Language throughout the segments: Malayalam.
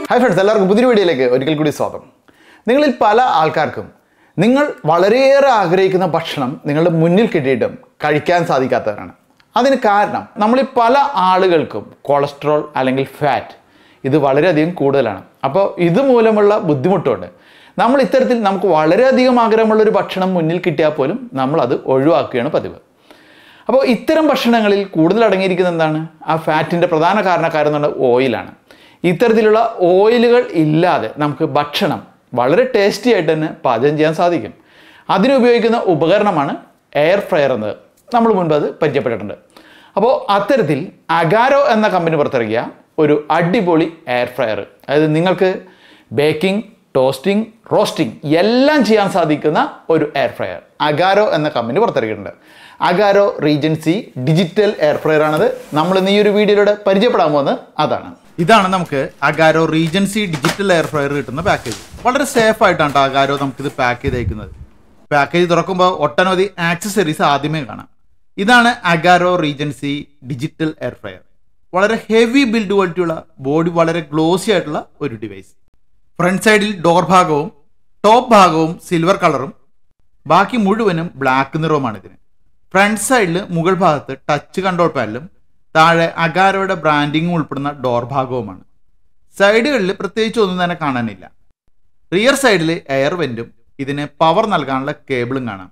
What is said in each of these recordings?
ഹായ് ഫ്രണ്ട്സ്, എല്ലാവർക്കും പുതിയ വീഡിയോയിലേക്ക് ഒരിക്കൽ കൂടി സ്വാഗതം. നിങ്ങളിൽ പല ആൾക്കാർക്കും നിങ്ങൾ വളരെയേറെ ആഗ്രഹിക്കുന്ന ഭക്ഷണം നിങ്ങളുടെ മുന്നിൽ കിട്ടിയിട്ടും കഴിക്കാൻ സാധിക്കാത്തവരാണ്. അതിന് കാരണം നമ്മളിൽ പല ആളുകൾക്കും കൊളസ്ട്രോൾ അല്ലെങ്കിൽ ഫാറ്റ് ഇത് വളരെയധികം കൂടുതലാണ്. അപ്പോൾ ഇതുമൂലമുള്ള ബുദ്ധിമുട്ടുണ്ട്. നമ്മൾ ഇത്തരത്തിൽ നമുക്ക് വളരെയധികം ആഗ്രഹമുള്ളൊരു ഭക്ഷണം മുന്നിൽ കിട്ടിയാൽ പോലും നമ്മളത് ഒഴിവാക്കുകയാണ് പതിവ്. അപ്പോൾ ഇത്തരം ഭക്ഷണങ്ങളിൽ കൂടുതൽ അടങ്ങിയിരിക്കുന്ന എന്താണ്? ആ ഫാറ്റിൻ്റെ പ്രധാന കാരണക്കാരെന്ന് പറഞ്ഞാൽ ഓയിലാണ്. ഇത്തരത്തിലുള്ള ഓയിലുകൾ ഇല്ലാതെ നമുക്ക് ഭക്ഷണം വളരെ ടേസ്റ്റി ആയിട്ട് തന്നെ പാചകം ചെയ്യാൻ സാധിക്കും. അതിനുപയോഗിക്കുന്ന ഉപകരണമാണ് എയർ ഫ്രയർ എന്നത്. നമ്മൾ മുൻപ് അത് പരിചയപ്പെട്ടിട്ടുണ്ട്. അപ്പോൾ അത്തരത്തിൽ അഗാരോ എന്ന കമ്പനി പുറത്തിറക്കിയ ഒരു അടിപൊളി എയർ ഫ്രയർ, അതായത് നിങ്ങൾക്ക് ബേക്കിംഗ്, ടോസ്റ്റിംഗ്, റോസ്റ്റിംഗ് എല്ലാം ചെയ്യാൻ സാധിക്കുന്ന ഒരു എയർ ഫ്രയർ അഗാരോ എന്ന കമ്പനി പുറത്തിറക്കിയിട്ടുണ്ട്. Agaro Regency digital air fryer ആണത്. നമ്മൾ ഇന്ന് ഈ ഒരു വീഡിയോയിലൂടെ പരിചയപ്പെടാൻ പോകുന്നത് അതാണ്. ഇതാണ് നമുക്ക് Agaro Regency digital air fryer കിട്ടുന്ന പാക്കേജ്. വളരെ സേഫ് ആയിട്ടാണ് അഗാരോ നമുക്കിത് പാക്ക് ചെയ്തേക്കുന്നത്. പാക്കേജ് തുറക്കുമ്പോൾ ഒട്ടനവധി ആക്സസറീസ് ആദ്യമേ കാണാം. ഇതാണ് Agaro Regency digital air fryer. വളരെ ഹെവി ബിൽഡ് ക്വാളിറ്റിയുള്ള, ബോഡി വളരെ ഗ്ലോസി ആയിട്ടുള്ള ഒരു ഡിവൈസ്. ഫ്രണ്ട് സൈഡിൽ ഡോർ ഭാഗവും ടോപ്പ് ഭാഗവും സിൽവർ കളറും ബാക്കി മുഴുവനും ബ്ലാക്ക് നിറവുമാണ് ഇതിന്. ഫ്രണ്ട് സൈഡിൽ മുകൾ ഭാഗത്ത് ടച്ച് കൺട്രോൾ പാനലും താഴെ അഗാരോയുടെ ബ്രാൻഡിങ്ങും ഉൾപ്പെടുന്ന ഡോർ ഭാഗവുമാണ്. സൈഡുകളിൽ പ്രത്യേകിച്ച് ഒന്നും തന്നെ കാണാനില്ല. റിയർ സൈഡിൽ എയർ വെന്റും ഇതിന് പവർ നൽകാനുള്ള കേബിളും കാണാം.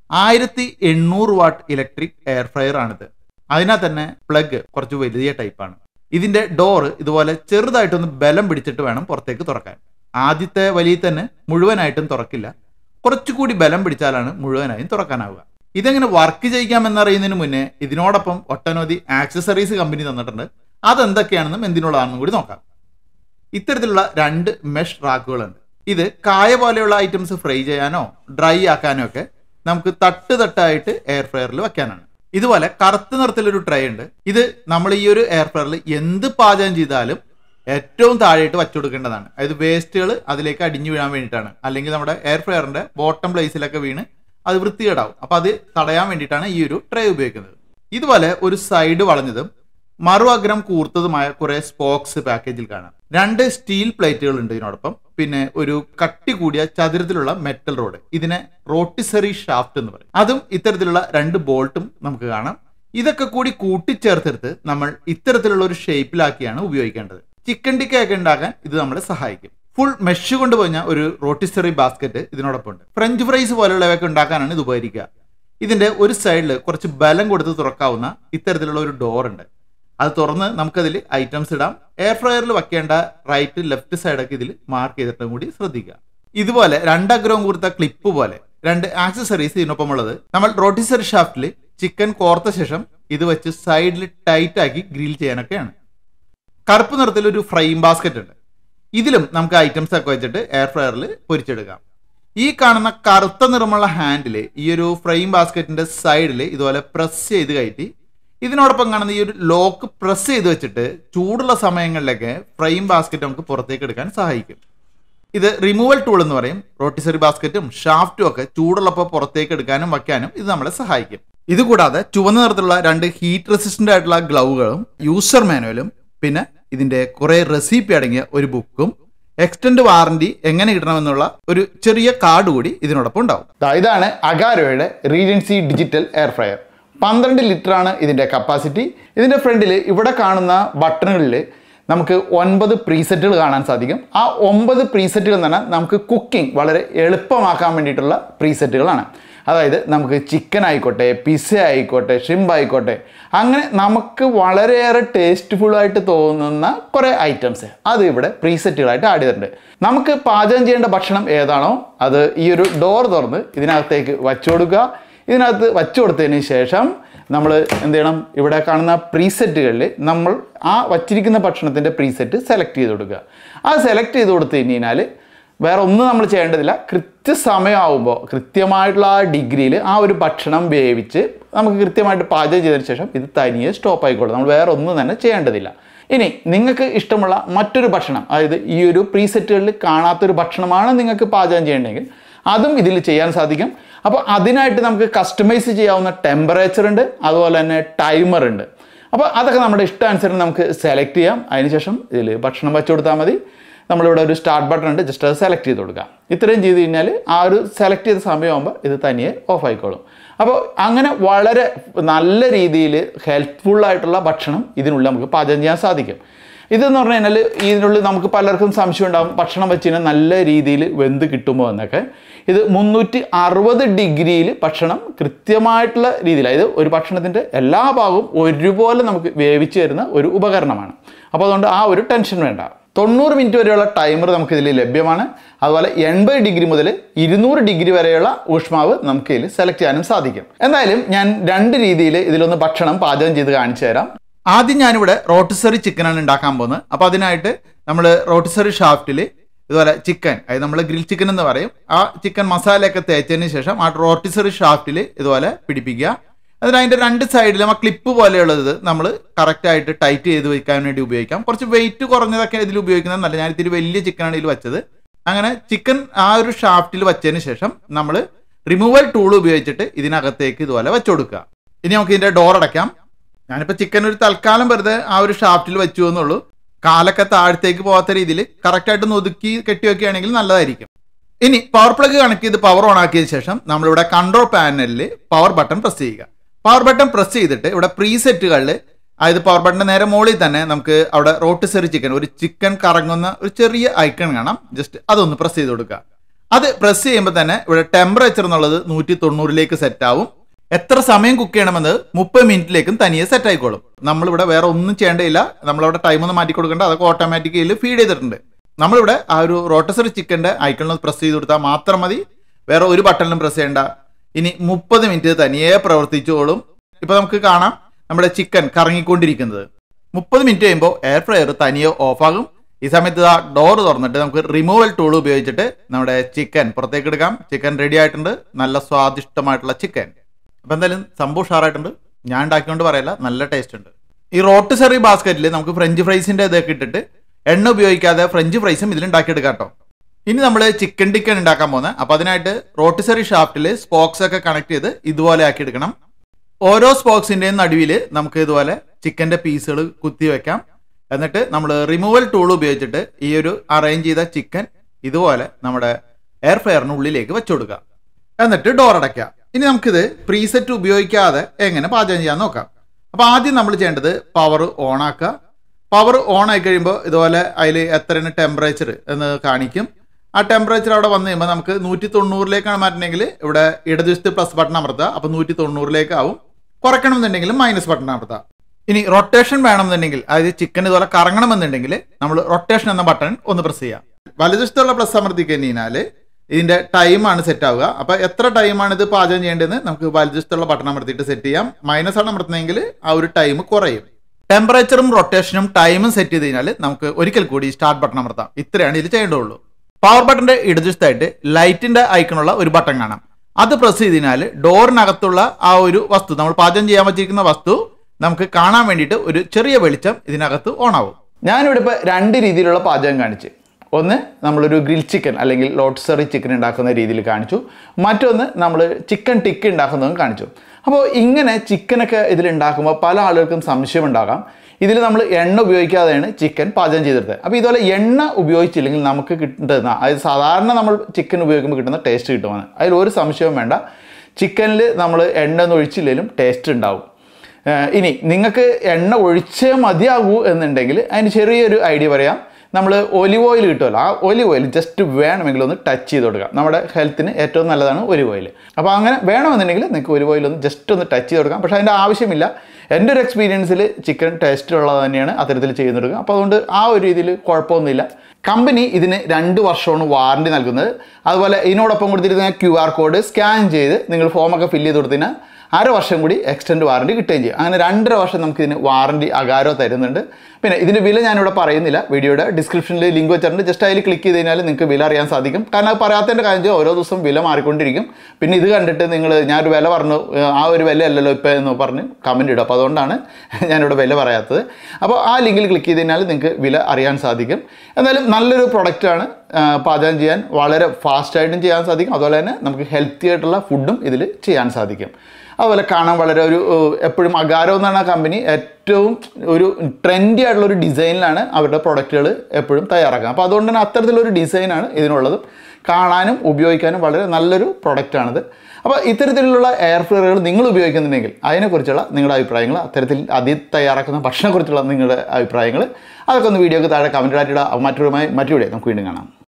1800 വാട്ട് ഇലക്ട്രിക് എയർ ഫ്രയർ ആണിത്. അതിനകത്ത് തന്നെ പ്ലഗ് കുറച്ച് വലിയ ടൈപ്പാണ്. ഇതിന്റെ ഡോറ് ഇതുപോലെ ചെറുതായിട്ടൊന്ന് ബലം പിടിച്ചിട്ട് വേണം പുറത്തേക്ക് തുറക്കാൻ. ആദ്യത്തെ വലിയ തന്നെ മുഴുവനായിട്ടും തുറക്കില്ല, കുറച്ചുകൂടി ബലം പിടിച്ചാലാണ് മുഴുവനായും തുറക്കാനാവുക. ഇതെങ്ങനെ വർക്ക് ചെയ്യിക്കാമെന്നറിയുന്നതിന് മുന്നേ ഇതിനോടൊപ്പം ഒട്ടനവധി ആക്സസറീസ് കമ്പനി തന്നിട്ടുണ്ട്. അതെന്തൊക്കെയാണെന്നും എന്തിനുള്ളതാണെന്നും കൂടി നോക്കാം. ഇത്തരത്തിലുള്ള 2 മെഷ് റാക്കുകളുണ്ട്. ഇത് കായ പോലെയുള്ള ഐറ്റംസ് ഫ്രൈ ചെയ്യാനോ ഡ്രൈ ആക്കാനോ ഒക്കെ നമുക്ക് തട്ടായിട്ട് എയർ ഫ്രയറിൽ വെക്കാനാണ്. ഇതുപോലെ കറുത്ത നിറത്തിലൊരു ട്രേ ഉണ്ട്. ഇത് നമ്മൾ ഈ ഒരു എയർ ഫ്രയറിൽ എന്ത് പാചകം ചെയ്താലും ഏറ്റവും താഴെയിട്ട് വച്ചുകൊടുക്കേണ്ടതാണ്. അതായത് വേസ്റ്റുകൾ അതിലേക്ക് അടിഞ്ഞു വീഴാൻ വേണ്ടിയിട്ടാണ്. അല്ലെങ്കിൽ നമ്മുടെ എയർ ഫ്രയറിന്റെ ബോട്ടം പ്ലേസിലൊക്കെ വീണ് അത് വൃത്തികേടാവും. അപ്പൊ അത് തടയാൻ വേണ്ടിയിട്ടാണ് ഈ ഒരു ട്രേ ഉപയോഗിക്കുന്നത്. ഇതുപോലെ ഒരു സൈഡ് വളഞ്ഞതും മറുഅഗ്രം കൂർത്തതുമായ കുറെ സ്പോക്സ് പാക്കേജിൽ കാണാം. 2 സ്റ്റീൽ പ്ലേറ്റുകൾ ഉണ്ട് ഇതിനോടൊപ്പം. പിന്നെ ഒരു കട്ടി കൂടിയ ചതുരത്തിലുള്ള മെറ്റൽ റോഡ്, ഇതിനെ റോട്ടിസറി ഷാഫ്റ്റ് എന്ന് പറയും. അതും ഇത്തരത്തിലുള്ള 2 ബോൾട്ടും നമുക്ക് കാണാം. ഇതൊക്കെ കൂടി കൂട്ടിച്ചേർത്തെടുത്ത് നമ്മൾ ഇത്തരത്തിലുള്ള ഒരു ഷേപ്പിലാക്കിയാണ് ഉപയോഗിക്കേണ്ടത്. ചിക്കൻ ടിക്കയൊക്കെ ഉണ്ടാക്കാൻ ഇത് നമ്മളെ സഹായിക്കും. ഫുൾ മെഷ് കൊണ്ടുപോഞ്ഞ ഒരു റോട്ടിസറി ബാസ്ക്കറ്റ് ഇതിനോടൊപ്പം ഉണ്ട്. ഫ്രഞ്ച് ഫ്രൈസ് പോലുള്ളവയൊക്കെ ഉണ്ടാക്കാനാണ് ഇത് ഉപകരിക്കുക. ഇതിന്റെ ഒരു സൈഡിൽ കുറച്ച് ബലം കൊടുത്ത് തുറക്കാവുന്ന ഇത്തരത്തിലുള്ള ഒരു ഡോർ ഉണ്ട്. അത് തുറന്ന് നമുക്കതിൽ ഐറ്റംസ് ഇടാം. എയർ ഫ്രയറിൽ വെക്കേണ്ട റൈറ്റ് ലെഫ്റ്റ് സൈഡൊക്കെ ഇതിൽ മാർക്ക് ചെയ്തിട്ടും കൂടി ശ്രദ്ധിക്കുക. ഇതുപോലെ 2 അഗ്രവും കൂർത്ത ക്ലിപ്പ് പോലെ 2 ആക്സസറീസ് ഇതിനൊപ്പം ഉള്ളത്. നമ്മൾ റോട്ടിസറി ഷാഫ്റ്റിൽ ചിക്കൻ കോർത്ത ശേഷം ഇത് വെച്ച് സൈഡിൽ ടൈറ്റ് ആക്കി ഗ്രിൽ ചെയ്യാനൊക്കെയാണ്. കറുപ്പ് നിറത്തിൽ ഒരു ഫ്രൈയിങ് ബാസ്ക്കറ്റ് ഉണ്ട്. ഇതിലും നമുക്ക് ഐറ്റംസ് ഒക്കെ വെച്ചിട്ട് എയർ ഫ്രയറിൽ പൊരിച്ചെടുക്കാം. ഈ കാണുന്ന കറുത്ത നിറമുള്ള ഹാൻഡില് ഈ ഒരു ഫ്രൈയിങ് ബാസ്ക്കറ്റിന്റെ സൈഡിൽ ഇതുപോലെ പ്രസ് ചെയ്ത് കയറ്റി ഇതിനോടൊപ്പം കാണുന്ന ഈ ഒരു ലോക്ക് പ്രസ് ചെയ്ത് വെച്ചിട്ട് ചൂടുള്ള സമയങ്ങളിലൊക്കെ ഫ്രൈയിങ് ബാസ്ക്കറ്റ് നമുക്ക് പുറത്തേക്ക് എടുക്കാൻ സഹായിക്കും. ഇത് റിമൂവൽ ടൂൾ എന്ന് പറയും. റോട്ടിസറി ബാസ്ക്കറ്റും ഷാഫ്റ്റും ഒക്കെ ചൂടുള്ളപ്പോൾ പുറത്തേക്ക് എടുക്കാനും വയ്ക്കാനും ഇത് നമ്മളെ സഹായിക്കും. ഇതുകൂടാതെ ചുവന്ന നിറത്തിലുള്ള 2 ഹീറ്റ് റെസിസ്റ്റന്റ് ആയിട്ടുള്ള ഗ്ലൗകളും യൂസർ മാനുവലും പിന്നെ ഇതിന്റെ കുറെ റെസിപ്പി അടങ്ങിയ ഒരു ബുക്കും എക്സ്റ്റൻഡ് വാറന്റി എങ്ങനെ കിട്ടണമെന്നുള്ള ഒരു ചെറിയ കാർഡ് കൂടി ഇതിനോടൊപ്പം ഉണ്ടാവും. ഇതാണ് അഗാരോയുടെ റീജൻസി ഡിജിറ്റൽ എയർ ഫ്രയർ. 12 ലിറ്ററാണ് ഇതിൻ്റെ കപ്പാസിറ്റി. ഇതിൻ്റെ ഫ്രണ്ടിൽ ഇവിടെ കാണുന്ന ബട്ടണുകളിൽ നമുക്ക് 9 പ്രീസെറ്റുകൾ കാണാൻ സാധിക്കും. ആ 9 പ്രീസെറ്റുകൾ എന്ന് പറഞ്ഞാൽ നമുക്ക് കുക്കിംഗ് വളരെ എളുപ്പമാക്കാൻ വേണ്ടിയിട്ടുള്ള പ്രീസെറ്റുകളാണ്. അതായത് നമുക്ക് ചിക്കൻ ആയിക്കോട്ടെ, പിസ്സ ആയിക്കോട്ടെ, ഷ്രിംപ് ആയിക്കോട്ടെ, അങ്ങനെ നമുക്ക് വളരെയേറെ ടേസ്റ്റ്ഫുള്ളായിട്ട് തോന്നുന്ന കുറേ ഐറ്റംസ് അത് ഇവിടെ പ്രീസെറ്റുകളായിട്ട് ആഡ് ചെയ്തിട്ടുണ്ട്. നമുക്ക് പാചകം ചെയ്യേണ്ട ഭക്ഷണം ഏതാണോ അത് ഈ ഒരു ഡോർ തുറന്ന് ഇതിനകത്തേക്ക് വച്ചു കൊടുക്കുക. ഇതിനകത്ത് വച്ചു കൊടുത്തതിന് ശേഷം നമ്മൾ എന്ത് ചെയ്യണം? ഇവിടെ കാണുന്ന പ്രീസെറ്റുകളിൽ നമ്മൾ ആ വച്ചിരിക്കുന്ന ഭക്ഷണത്തിൻ്റെ പ്രീസെറ്റ് സെലക്ട് ചെയ്ത് കൊടുക്കുക. ആ സെലക്ട് ചെയ്ത് കൊടുത്തു കഴിഞ്ഞാൽ വേറെ ഒന്നും നമ്മൾ ചെയ്യേണ്ടതില്ല. കൃത്യസമയമാകുമ്പോൾ കൃത്യമായിട്ടുള്ള ആ ഡിഗ്രിയിൽ ആ ഒരു ഭക്ഷണം വേവിച്ച് നമുക്ക് കൃത്യമായിട്ട് പാചകം ചെയ്തതിന് ശേഷം ഇത് തനിയെ സ്റ്റോപ്പ് ആയിക്കോളും. നമ്മൾ വേറെ ഒന്നും തന്നെ ചെയ്യേണ്ടതില്ല. ഇനി നിങ്ങൾക്ക് ഇഷ്ടമുള്ള മറ്റൊരു ഭക്ഷണം, അതായത് ഈ ഒരു പ്രീസെറ്റുകളിൽ കാണാത്തൊരു ഭക്ഷണമാണ് നിങ്ങൾക്ക് പാചകം ചെയ്യേണ്ടതെങ്കിൽ അതും ഇതിൽ ചെയ്യാൻ സാധിക്കും. അപ്പോൾ അതിനായിട്ട് നമുക്ക് കസ്റ്റമൈസ് ചെയ്യാവുന്ന ടെമ്പറേച്ചർ ഉണ്ട്, അതുപോലെ തന്നെ ടൈമർ ഉണ്ട്. അപ്പോൾ അതൊക്കെ നമ്മുടെ ഇഷ്ടാനുസരണം നമുക്ക് സെലക്ട് ചെയ്യാം. അതിനുശേഷം ഇതിൽ ഭക്ഷണം വെച്ചു കൊടുത്താൽ മതി. നമ്മളിവിടെ ഒരു സ്റ്റാർട്ട് ബട്ടൺ ഉണ്ട്, ജസ്റ്റ് അത് സെലക്ട് ചെയ്ത് കൊടുക്കുക. ഇത്രയും ചെയ്ത് കഴിഞ്ഞാൽ ആ ഒരു സെലക്ട് ചെയ്ത സമയമാകുമ്പോൾ ഇത് തനിയെ ഓഫ് ആയിക്കോളും. അപ്പോൾ അങ്ങനെ വളരെ നല്ല രീതിയിൽ ഹെൽപ്ഫുള്ളായിട്ടുള്ള ഭക്ഷണം ഇതിനുള്ളിൽ നമുക്ക് പാചകം ചെയ്യാൻ സാധിക്കും. ഇതെന്ന് പറഞ്ഞു കഴിഞ്ഞാൽ ഇതിനുള്ളിൽ നമുക്ക് പലർക്കും സംശയം ഉണ്ടാകും, ഭക്ഷണം വെച്ച് കഴിഞ്ഞാൽ നല്ല രീതിയിൽ വെന്ത് കിട്ടുമോ എന്നൊക്കെ. ഇത് 360 ഡിഗ്രിയിൽ ഭക്ഷണം കൃത്യമായിട്ടുള്ള രീതിയിൽ, അതായത് ഒരു ഭക്ഷണത്തിൻ്റെ എല്ലാ ഭാഗവും ഒരുപോലെ നമുക്ക് വേവിച്ച് തരുന്ന ഒരു ഉപകരണമാണ്. അപ്പോൾ അതുകൊണ്ട് ആ ഒരു ടെൻഷൻ വേണ്ട. 90 മിനിറ്റ് വരെയുള്ള ടൈമർ നമുക്കിതിൽ ലഭ്യമാണ്. അതുപോലെ 80 ഡിഗ്രി മുതൽ 200 ഡിഗ്രി വരെയുള്ള ഊഷ്മാവ് നമുക്ക് ഇതിൽ സെലക്ട് ചെയ്യാനും സാധിക്കും. എന്തായാലും ഞാൻ 2 രീതിയിൽ ഇതിലൊന്ന് ഭക്ഷണം പാചകം ചെയ്ത് കാണിച്ചു തരാം. ആദ്യം ഞാനിവിടെ റോട്ടിസറി ചിക്കനാണ് ഉണ്ടാക്കാൻ പോകുന്നത്. അപ്പോൾ അതിനായിട്ട് നമ്മൾ റോട്ടിസറി ഷാഫ്റ്റിൽ ഇതുപോലെ ചിക്കൻ, അതായത് നമ്മൾ ഗ്രിൽ ചിക്കൻ എന്ന് പറയും, ആ ചിക്കൻ മസാലയൊക്കെ തേച്ചതിന് ശേഷം ആ റോട്ടിസറി ഷാഫ്റ്റിൽ ഇതുപോലെ പിടിപ്പിക്കുക. അതിൻ്റെ 2 സൈഡിലും ആ ക്ലിപ്പ് പോലെയുള്ളത് നമ്മൾ കറക്റ്റായിട്ട് ടൈറ്റ് ചെയ്ത് വയ്ക്കാൻ വേണ്ടി ഉപയോഗിക്കാം. കുറച്ച് വെയിറ്റ് കുറഞ്ഞതൊക്കെ ഇതിൽ ഉപയോഗിക്കുന്നത് നല്ല. ഞാൻ ഇത്തിരി വലിയ ചിക്കനാണ് ഇതിൽ വെച്ചത്. അങ്ങനെ ചിക്കൻ ആ ഒരു ഷാഫ്റ്റിൽ വെച്ചതിന് ശേഷം നമ്മൾ റിമൂവൽ ടൂൾ ഉപയോഗിച്ചിട്ട് ഇതിനകത്തേക്ക് ഇതുപോലെ വെച്ചു കൊടുക്കുക. ഇനി നമുക്ക് ഇതിൻ്റെ ഡോർ അടയ്ക്കാം. ഞാനിപ്പോൾ ചിക്കൻ ഒരു തൽക്കാലം വെറുതെ ആ ഒരു ഷാഫ്റ്റിൽ വെച്ചു എന്നുള്ളൂ. കാലൊക്കെ താഴത്തേക്ക് പോകാത്ത രീതിയിൽ കറക്റ്റായിട്ട് ഒതുക്കി കെട്ടി വെക്കുകയാണെങ്കിൽ നല്ലതായിരിക്കും. ഇനി പവർ പ്ലഗ് കണക്ട് ചെയ്ത് പവർ ഓൺ ആക്കിയതിന് ശേഷം നമ്മളിവിടെ കൺട്രോൾ പാനലിൽ പവർ ബട്ടൺ പ്രസ് ചെയ്യുക. പവർ ബട്ടൺ പ്രസ് ചെയ്തിട്ട് ഇവിടെ പ്രീസെറ്റുകളിൽ, അതായത് പവർ ബട്ടൻ്റെ നേരെ മുകളിൽ തന്നെ നമുക്ക് അവിടെ റോട്ടിസറി ചിക്കൻ, ഒരു ചിക്കൻ കറങ്ങുന്ന ഒരു ചെറിയ ഐക്കൺ കാണാം. ജസ്റ്റ് അതൊന്ന് പ്രസ് ചെയ്ത് കൊടുക്കുക. അത് പ്രസ് ചെയ്യുമ്പോൾ തന്നെ ഇവിടെ ടെമ്പറേച്ചർ എന്നുള്ളത് 190ലേക്ക് സെറ്റ് ആവും. എത്ര സമയം കുക്ക് ചെയ്യണമെന്ന് 30 മിനിറ്റിലേക്കും തനിയെ സെറ്റ് ആയിക്കോളും. നമ്മളിവിടെ വേറെ ഒന്നും ചെയ്യേണ്ടതില്ല. നമ്മളവിടെ ടൈമൊന്നും മാറ്റി കൊടുക്കേണ്ട, അതൊക്കെ ഓട്ടോമാറ്റിക്കലി ഫീഡ് ചെയ്തിട്ടുണ്ട്. നമ്മളിവിടെ ആ ഒരു റോട്ടിസറി ചിക്കൻ്റെ ഐക്കണിൽ പ്രസ് ചെയ്ത് കൊടുത്താൽ മാത്രം മതി, വേറെ ഒരു ബട്ടണിലും പ്രസ് ചെയ്യേണ്ട. ഇനി 30 മിനിറ്റ് തനിയെ പ്രവർത്തിച്ചോളും. ഇപ്പോൾ നമുക്ക് കാണാം നമ്മുടെ ചിക്കൻ കറങ്ങിക്കൊണ്ടിരിക്കുന്നത്. 30 മിനിറ്റ് കഴിയുമ്പോൾ എയർ ഫ്രയർ തനിയെ ഓഫാകും. ഈ സമയത്ത് ആ ഡോർ തുറന്നിട്ട് നമുക്ക് റിമൂവൽ ടൂൾ ഉപയോഗിച്ചിട്ട് നമ്മുടെ ചിക്കൻ പുറത്തേക്ക് എടുക്കാം. ചിക്കൻ റെഡി ആയിട്ടുണ്ട്, നല്ല സ്വാദിഷ്ടമായിട്ടുള്ള ചിക്കൻ. അപ്പം എന്തായാലും സംഭവം ഉഷാറായിട്ടുണ്ട്. ഞാൻ ഉണ്ടാക്കിക്കൊണ്ട് പറയല്ല, നല്ല ടേസ്റ്റ് ഉണ്ട്. ഈ റോട്ടിസറി ബാസ്ക്കറ്റിൽ നമുക്ക് ഫ്രഞ്ച് ഫ്രൈസിൻ്റെ ഇതൊക്കെ ഇട്ടിട്ട് എണ്ണ ഉപയോഗിക്കാതെ ഫ്രഞ്ച് ഫ്രൈസും ഇതിൽ ഉണ്ടാക്കിയെടുക്കാം കേട്ടോ. ഇനി നമ്മൾ ചിക്കൻ ടിക്കൻ ഉണ്ടാക്കാൻ പോകുന്നത്. അപ്പോൾ അതിനായിട്ട് റോട്ടിസറി ഷാഫ്റ്റിൽ സ്പോക്സ് ഒക്കെ കണക്ട് ചെയ്ത് ഇതുപോലെ ആക്കി എടുക്കണം. ഓരോ സ്പോക്സിൻ്റെയും നടുവിൽ നമുക്ക് ഇതുപോലെ ചിക്കൻ്റെ പീസുകൾ കുത്തി വെക്കാം. എന്നിട്ട് നമ്മൾ റിമൂവൽ ടൂൾ ഉപയോഗിച്ചിട്ട് ഈ ഒരു അറേഞ്ച് ചെയ്ത ചിക്കൻ ഇതുപോലെ നമ്മുടെ എയർ ഫ്രയറിനുള്ളിലേക്ക് വെച്ചു കൊടുക്കുക. എന്നിട്ട് ഡോർ അടയ്ക്കുക. ഇനി നമുക്കിത് പ്രീസെറ്റ് ഉപയോഗിക്കാതെ എങ്ങനെ പാചകം ചെയ്യാൻ നോക്കാം. അപ്പോൾ ആദ്യം നമ്മൾ ചെയ്യേണ്ടത് പവർ ഓൺ ആക്കുക. പവർ ഓൺ ആയി കഴിയുമ്പോൾ ഇതുപോലെ അതിൽ എത്രയാണ് ടെമ്പറേച്ചർ എന്ന് കാണിക്കും. ആ ടെമ്പറേച്ചർ അവിടെ വന്നു കഴിയുമ്പോൾ നമുക്ക് 190ലേക്കാണ് മാറ്റണമെങ്കിൽ ഇവിടെ ഇടതുവശത്ത് പ്ലസ് ബട്ടൺ അമർത്തുക. അപ്പോൾ 190ലേക്ക് ആവും. കുറയ്ക്കണമെന്നുണ്ടെങ്കിൽ മൈനസ് ബട്ടൺ അമർത്തുക. ഇനി റൊട്ടേഷൻ വേണമെന്നുണ്ടെങ്കിൽ, അതായത് ചിക്കൻ ഇതുപോലെ കറങ്ങണമെന്നുണ്ടെങ്കിൽ നമ്മൾ റൊട്ടേഷൻ എന്ന ബട്ടൺ ഒന്ന് പ്രസ് ചെയ്യാം. വലതുവശത്തുള്ള പ്ലസ് അമർത്തി കഴിഞ്ഞാൽ ഇതിൻ്റെ ടൈമാണ് സെറ്റ് ആവുക. അപ്പോൾ എത്ര ടൈമാണ് ഇത് പാചകം ചെയ്യേണ്ടതെന്ന് നമുക്ക് വലതുവശത്തുള്ള ബട്ടൺ അമർത്തിയിട്ട് സെറ്റ് ചെയ്യാം. മൈനസ് ആണ് അമർത്തുന്നതെങ്കിൽ ആ ഒരു ടൈം കുറയും. ടെമ്പറേച്ചറും റൊട്ടേഷനും ടൈമും സെറ്റ് ചെയ്ത് കഴിഞ്ഞാൽ നമുക്ക് ഒരിക്കൽ കൂടി സ്റ്റാർട്ട് ബട്ടൺ അമർത്താം. ഇത്രയാണ് ഇത് ചെയ്യേണ്ടതുള്ളൂ. പവർ ബട്ടന്റെ ഇടതുവശത്തായിട്ട് ലൈറ്റിന്റെ ഐക്കണുള്ള ഒരു ബട്ടൺ കാണാം. അത് പ്രസ് ചെയ്ത് കഴിഞ്ഞാൽ ഡോറിനകത്തുള്ള ആ ഒരു വസ്തു, നമ്മൾ പാചകം ചെയ്യാൻ വെച്ചിരിക്കുന്ന വസ്തു നമുക്ക് കാണാൻ വേണ്ടിയിട്ട് ഒരു ചെറിയ വെളിച്ചം ഇതിനകത്ത് ഓൺ ആവും. ഞാനിവിടെ ഇപ്പോൾ 2 രീതിയിലുള്ള പാചകം കാണിച്ച്. ഒന്ന് നമ്മളൊരു ഗ്രിൽ ചിക്കൻ അല്ലെങ്കിൽ റോട്ടിസറി ചിക്കൻ ഉണ്ടാക്കുന്ന രീതിയിൽ കാണിച്ചു. മറ്റൊന്ന് നമ്മൾ ചിക്കൻ ടിക്ക ഉണ്ടാക്കുന്നതും കാണിച്ചു. അപ്പോൾ ഇങ്ങനെ ചിക്കനൊക്കെ ഇതിലുണ്ടാക്കുമ്പോൾ പല ആളുകൾക്കും സംശയം ഉണ്ടാകാം, ഇതിൽ നമ്മൾ എണ്ണ ഉപയോഗിക്കാതെയാണ് ചിക്കൻ പാചകം ചെയ്തെടുത്തത്. അപ്പോൾ ഇതുപോലെ എണ്ണ ഉപയോഗിച്ചില്ലെങ്കിൽ നമുക്ക് കിട്ടുന്ന, അതായത് സാധാരണ നമ്മൾ ചിക്കൻ ഉപയോഗിക്കുമ്പോൾ കിട്ടുന്ന ടേസ്റ്റ് കിട്ടുമെന്ന് അതിൽ ഒരു സംശയവും വേണ്ട. ചിക്കനിൽ നമ്മൾ എണ്ണ ഒന്നും ഒഴിച്ചില്ലെങ്കിലും ടേസ്റ്റ് ഉണ്ടാവും. ഇനി നിങ്ങൾക്ക് എണ്ണ ഒഴിച്ചേ മതിയാകൂ എന്നുണ്ടെങ്കിൽ അതിന് ചെറിയൊരു ഐഡിയ പറയാം. നമ്മൾ ഒലിവ് ഓയിൽ കിട്ടുമല്ലോ, ആ ഒലിവ് ഓയിൽ ജസ്റ്റ് വേണമെങ്കിൽ ഒന്ന് ടച്ച് ചെയ്ത് കൊടുക്കാം. നമ്മുടെ ഹെൽത്തിന് ഏറ്റവും നല്ലതാണ് ഒലിവ് ഓയിൽ. അപ്പോൾ അങ്ങനെ വേണമെന്നുണ്ടെങ്കിൽ നിങ്ങൾക്ക് ഒലിവ് ഓയിൽ ഒന്ന് ജസ്റ്റ് ഒന്ന് ടച്ച് ചെയ്ത് കൊടുക്കാം. പക്ഷേ അതിൻ്റെ ആവശ്യമില്ല. എൻ്റെ ഒരു എക്സ്പീരിയൻസിൽ ചിക്കൻ ടേസ്റ്റുള്ളത് തന്നെയാണ് അത്തരത്തിൽ ചെയ്യുന്നത്. അപ്പോൾ അതുകൊണ്ട് ആ ഒരു രീതിയിൽ കുഴപ്പമൊന്നുമില്ല. കമ്പനി ഇതിന് 2 വർഷമാണ് വാറണ്ടി നൽകുന്നത്. അതുപോലെ ഇതിനോടൊപ്പം കൊടുത്തിരിക്കുന്ന QR കോഡ് സ്കാൻ ചെയ്ത് നിങ്ങൾ ഫോമൊക്കെ ഫില്ല് ചെയ്ത് കൊടുത്തതിനാൽ 1/2 വർഷം കൂടി എക്സ്റ്റൻഡ് വാറണ്ടി കിട്ടുകയും ചെയ്യും. അങ്ങനെ 2.5 വർഷം നമുക്ക് ഇതിന് വാറണ്ടി അഗാരോ തരുന്നുണ്ട്. പിന്നെ ഇതിൻ്റെ വില ഞാനിവിടെ പറയുന്നില്ല, വീഡിയോയുടെ ഡിസ്ക്രിപ്ഷനിൽ ലിങ്ക് വെച്ചിട്ടുണ്ട്. ജസ്റ്റ് അതിൽ ക്ലിക്ക് ചെയ്ത് കഴിഞ്ഞാൽ നിങ്ങൾക്ക് വില അറിയാൻ സാധിക്കും. കാരണം അത് പറയാത്തതിൻ്റെ കാര്യം ഓരോ ദിവസവും വില മാറിക്കൊണ്ടിരിക്കും. പിന്നെ ഇത് കണ്ടിട്ട് നിങ്ങൾ ഞാനൊരു വില പറഞ്ഞു, ആ ഒരു വില അല്ലല്ലോ ഇപ്പോൾ എന്ന് പറഞ്ഞ് കമൻറ്റ് ഇടും. അപ്പോൾ അതുകൊണ്ടാണ് ഞാനിവിടെ വില പറയാത്തത്. അപ്പോൾ ആ ലിങ്കിൽ ക്ലിക്ക് ചെയ്ത് കഴിഞ്ഞാൽ നിങ്ങൾക്ക് വില അറിയാൻ സാധിക്കും. എന്തായാലും നല്ലൊരു പ്രൊഡക്റ്റാണ്. പാചകം ചെയ്യാൻ വളരെ ഫാസ്റ്റായിട്ടും ചെയ്യാൻ സാധിക്കും. അതുപോലെ തന്നെ നമുക്ക് ഹെൽത്തി ആയിട്ടുള്ള ഫുഡും ഇതിൽ ചെയ്യാൻ സാധിക്കും. അതുപോലെ കാണാൻ വളരെ ഒരു എപ്പോഴും അഗാരോ എന്ന് പറഞ്ഞ കമ്പനി ഏറ്റവും ഒരു ട്രെൻഡി ആയിട്ടുള്ള ഒരു ഡിസൈനിലാണ് അവരുടെ പ്രൊഡക്റ്റുകൾ എപ്പോഴും തയ്യാറാക്കുക. അപ്പോൾ അതുകൊണ്ട് തന്നെ അത്തരത്തിലൊരു ഡിസൈനാണ് ഇതിനുള്ളതും. കാണാനും ഉപയോഗിക്കാനും വളരെ നല്ലൊരു പ്രൊഡക്റ്റാണിത്. അപ്പോൾ ഇത്തരത്തിലുള്ള എയർ ഫ്രയറുകൾ നിങ്ങൾ ഉപയോഗിക്കുന്നുണ്ടെങ്കിൽ അതിനെക്കുറിച്ചുള്ള നിങ്ങളുടെ അഭിപ്രായങ്ങൾ, അത്തരത്തിൽ അതിൽ തയ്യാറാക്കുന്ന ഭക്ഷണത്തെക്കുറിച്ചുള്ള നിങ്ങളുടെ അഭിപ്രായങ്ങൾ അതൊക്കെ ഒന്ന് വീഡിയോക്ക് താഴെ കമൻറ്റായിട്ട് മറ്റൊരു വീഡിയോ നമുക്ക് വീണ്ടും കാണാം.